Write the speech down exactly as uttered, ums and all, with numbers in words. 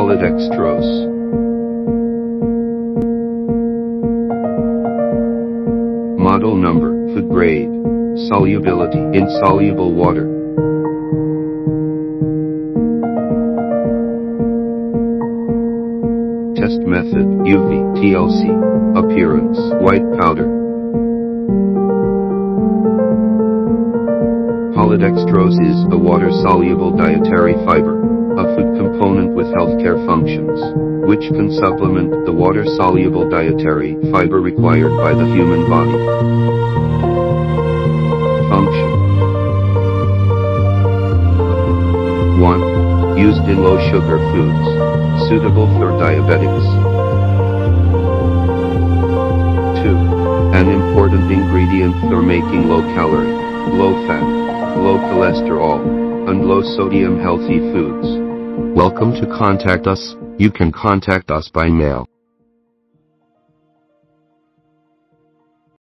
Polydextrose. Model number, food grade. Solubility, insoluble water. Test method, U V, T L C. Appearance, white powder. Polydextrose is a water-soluble dietary fiber, a food component with healthcare functions, which can supplement the water-soluble dietary fiber required by the human body. Function. one. Used in low-sugar foods, suitable for diabetics. two. An important ingredient for making low-calorie, low-fat, low cholesterol, and low-sodium healthy foods. Welcome to contact us. You can contact us by mail.